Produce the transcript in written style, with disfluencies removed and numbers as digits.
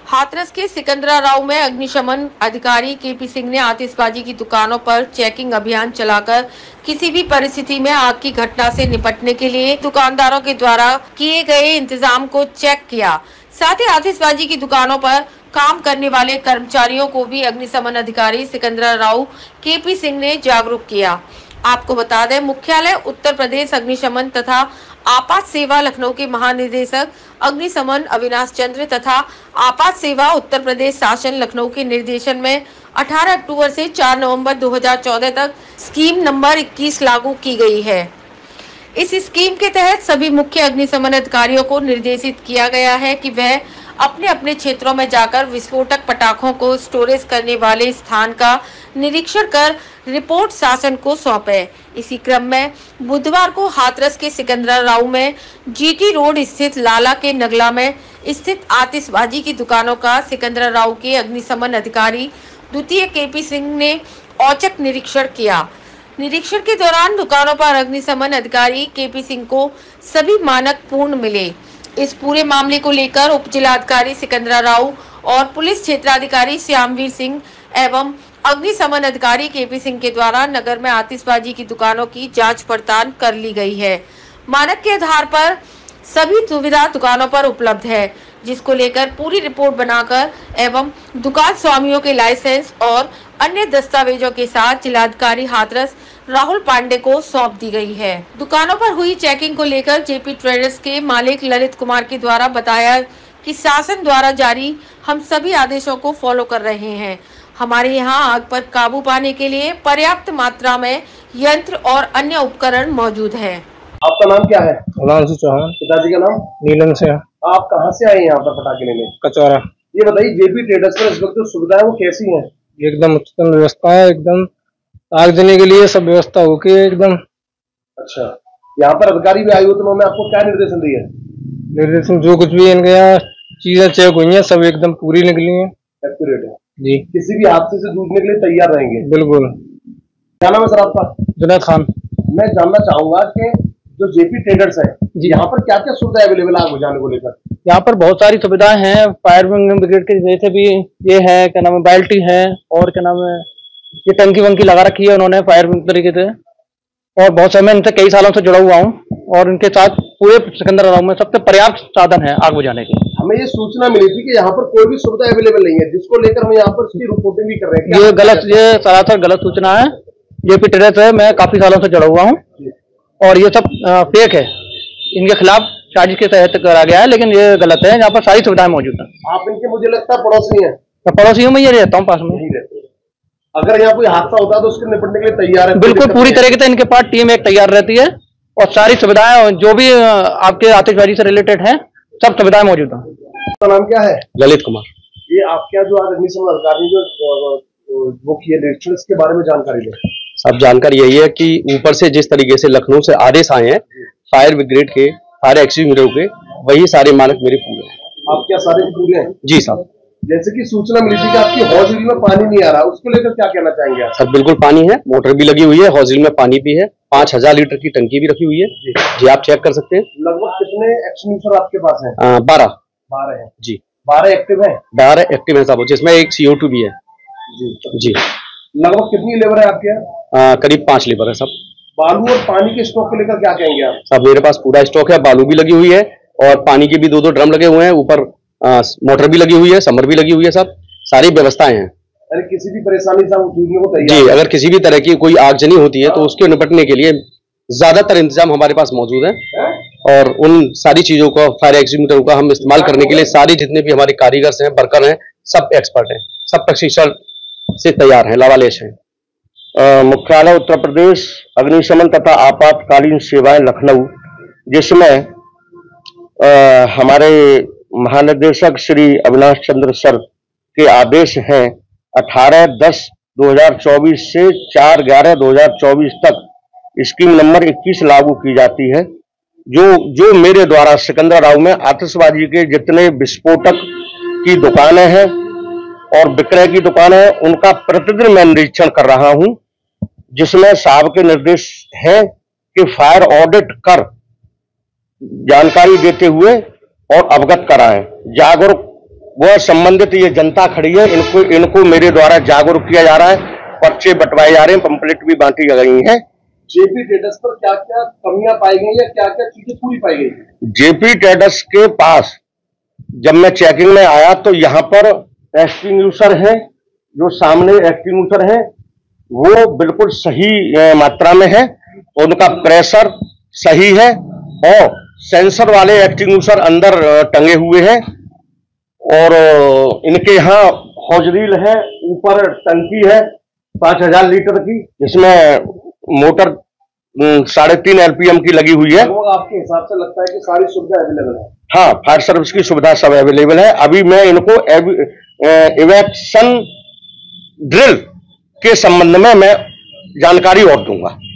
हाथरस के सिकंदराराव में अग्निशमन अधिकारी केपी सिंह ने आतिशबाजी की दुकानों पर चेकिंग अभियान चलाकर किसी भी परिस्थिति में आग की घटना से निपटने के लिए दुकानदारों के द्वारा किए गए इंतजाम को चेक किया। साथ ही आतिशबाजी की दुकानों पर काम करने वाले कर्मचारियों को भी अग्निशमन अधिकारी सिकंदराराव केपी सिंह ने जागरूक किया। आपको बता दें, मुख्यालय उत्तर प्रदेश अग्निशमन तथा आपात सेवा लखनऊ के महानिदेशक अग्निशमन अविनाश चंद्र तथा आपात सेवा उत्तर प्रदेश शासन लखनऊ के निर्देशन में 18 अक्टूबर से 4 नवंबर 2014 तक स्कीम नंबर 21 लागू की गई है। इस स्कीम के तहत सभी मुख्य अग्निशमन अधिकारियों को निर्देशित किया गया है कि वह अपने अपने क्षेत्रों में जाकर विस्फोटक पटाखों को स्टोरेज करने वाले स्थान का निरीक्षण कर रिपोर्ट शासन को सौंपे। इसी क्रम में बुधवार को हाथरस के सिकंदराराव में जीटी रोड स्थित लाला के नगला में स्थित आतिशबाजी की दुकानों का सिकंदराराव के अग्निशमन अधिकारी द्वितीय केपी सिंह ने औचक निरीक्षण किया। निरीक्षण के दौरान दुकानों पर अग्निशमन अधिकारी केपी सिंह को सभी मानक पूर्ण मिले। इस पूरे मामले को लेकर उप जिलाधिकारी सिकंदराराव और पुलिस क्षेत्राधिकारी श्यामवीर सिंह एवं अग्निशमन अधिकारी केपी सिंह के द्वारा नगर में आतिशबाजी की दुकानों की जांच पड़ताल कर ली गई है। मानक के आधार पर सभी सुविधा दुकानों पर उपलब्ध है, जिसको लेकर पूरी रिपोर्ट बनाकर एवं दुकान स्वामियों के लाइसेंस और अन्य दस्तावेजों के साथ जिलाधिकारी हाथरस राहुल पांडे को सौंप दी गई है। दुकानों पर हुई चेकिंग को लेकर जेपी ट्रेडर्स के मालिक ललित कुमार के द्वारा बताया कि शासन द्वारा जारी हम सभी आदेशों को फॉलो कर रहे हैं। हमारे यहाँ आग पर काबू पाने के लिए पर्याप्त मात्रा में यंत्र और अन्य उपकरण मौजूद है। आपका नाम क्या है? हिमांशु चौहान। पिताजी का नाम? नीलम से। आप कहाँ से आए यहाँ पर पटाखे लेने? कचौरा। ये बताइए, जेपी ट्रेडर्स में इस वक्त जो सुविधाएं वो कैसी हैं? एकदम उत्तम व्यवस्था है, एकदम आग देने के लिए सब व्यवस्था होगी एकदम। अच्छा, यहाँ पर अधिकारी भी आए हुए, तो उन्होंने आपको क्या निर्देशन दिए? निर्देशन जो कुछ भी इनके यहाँ चीजें चेक हुई हैं सब एकदम पूरी निकली हैं, एक्यूरेट है जी। किसी भी हादसे से जूझने के लिए तैयार रहेंगे? बिल्कुल। क्या नाम है सर आपका? जुनैद खान। मैं जानना चाहूंगा कि जो जेपी ट्रेडर्स है यहाँ पर क्या क्या सुविधा अवेलेबल आग बुझाने को लेकर? यहाँ पर बहुत सारी सुविधाएं हैं, फायर ब्रिगेड के जैसे भी ये है, क्या नाम है, बाल्टी है और क्या नाम है, ये टंकी वंकी लगा रखी है उन्होंने फायर तरीके से। और बहुत समय इनसे कई सालों से जुड़ा हुआ हूँ और इनके साथ पूरे सिकंदराराव में सबसे पर्याप्त साधन है आग बुझाने के। हमें ये सूचना मिली थी कि यहाँ पर कोई भी सुविधा अवेलेबल नहीं है, जिसको लेकर हम यहाँ पर उसकी रिपोर्टिंग भी कर रहे हैं। ये गलत, ये सरासर गलत सूचना है। ये ट्रेडर्स है, मैं काफी सालों से जुड़ा हुआ हूँ और ये सब फेक है। इनके खिलाफ साजिश के तहत करा गया है, लेकिन ये गलत है। यहाँ पर सारी सुविधाएं मौजूद है। आप इनके मुझे लगता है पड़ोसी हैं? पड़ोसियों में ये रहता हूँ, पास में। अगर यहाँ कोई हादसा होता है तो उसके निपटने के लिए तैयार है? बिल्कुल पूरी तरीके से इनके पास टीम एक तैयार रहती है और सारी सुविधाएं जो भी आपके आतिशबाजी से रिलेटेड है सब सुविधाएं मौजूद है। आपका नाम क्या है? ललित कुमार। ये आपके यहाँ जो आज अग्निशमन अधिकारी जो वो किए निरीक्षण, इसके बारे में जानकारी दें। सब जानकारी यही है कि ऊपर से जिस तरीके से लखनऊ से आदेश आए हैं फायर ब्रिगेड के, फायर एक्सटिंग्विशर के, वही सारे मानक मेरे पूरे हैं। आपके यहाँ सारे पूरे हैं? जी साहब। जैसे कि सूचना मिली थी कि आपकी हौजरी में पानी नहीं आ रहा, उसको लेकर क्या कहना चाहेंगे आप? सर बिल्कुल पानी है, मोटर भी लगी हुई है, हौजरी में पानी भी है, 5000 लीटर की टंकी भी रखी हुई है जी, आप चेक कर सकते हैं। लगभग कितने एक्सटिंग्विशर आपके पास है? 12 है जी। 12 एक्टिव है? 12 एक्टिव है साहब, जिसमें एक CO2 भी है जी। लगभग कितनी लेबर है आपके यहाँ? करीब 5 लेबर है सब। बालू और पानी के स्टॉक को लेकर क्या कहेंगे आप? सब मेरे पास पूरा स्टॉक है, बालू भी लगी हुई है और पानी के भी 2-2 ड्रम लगे हुए हैं, ऊपर मोटर भी लगी हुई है, समर भी लगी हुई है, सब सारी व्यवस्थाएं हैं। अरे किसी भी परेशानी से जूझने को तैयार जी, अगर किसी भी तरह की कोई आगजनी होती है तो उसके निपटने के लिए ज्यादातर इंतजाम हमारे पास मौजूद है और उन सारी चीजों को, फायर एक्सटिंग्विशर का हम इस्तेमाल करने के लिए सारी जितने भी हमारे कारीगर हैं, वर्कर हैं, सब एक्सपर्ट हैं, सब प्रशिक्षण से तैयार हैं, लवालेश हैं। मुख्यालय उत्तर प्रदेश अग्निशमन तथा आपातकालीन सेवाएं लखनऊ, जिसमें हमारे महानिदेशक श्री अविनाश चंद्र सर के आदेश हैं 18/10/2024 से 4/11/2024 तक स्कीम नंबर 21 लागू की जाती है। जो मेरे द्वारा सिकंदराराव में आतिशबाजी के जितने विस्फोटक की दुकानें हैं और विक्रय की दुकानें हैं, उनका प्रतिदिन मैं निरीक्षण कर रहा हूं, जिसमें साहब के निर्देश है कि फायर ऑडिट कर जानकारी देते हुए और अवगत कराएं, जागरूक वह संबंधित ये जनता खड़ी है, इनको मेरे द्वारा जागरूक किया जा रहा है, पर्चे बंटवाए जा रहे हैं, पंपलेट भी बांटी गई हैं। जेपी ट्रेडर्स पर क्या क्या कमियां पाई गई या क्या क्या चीजें पूरी पाई गई? जेपी ट्रेडर्स के पास जब मैं चेकिंग में आया तो यहाँ पर एक्सटिंग्यूशर है, जो सामने एक्सटिंग्यूशर है वो बिल्कुल सही मात्रा में है, उनका प्रेशर सही है और सेंसर वाले एक्सटिंग्यूशर अंदर टंगे हुए हैं और इनके यहाँ हौजरील है, ऊपर टंकी है 5000 लीटर की, जिसमें मोटर 3.5 LPM की लगी हुई है। तो आपके हिसाब से लगता है कि सारी सुविधा अवेलेबल है? हाँ, फायर सर्विस की सुविधा सब अवेलेबल है। अभी मैं इनको इवैक्शन ड्रिल के संबंध में मैं जानकारी और दूंगा।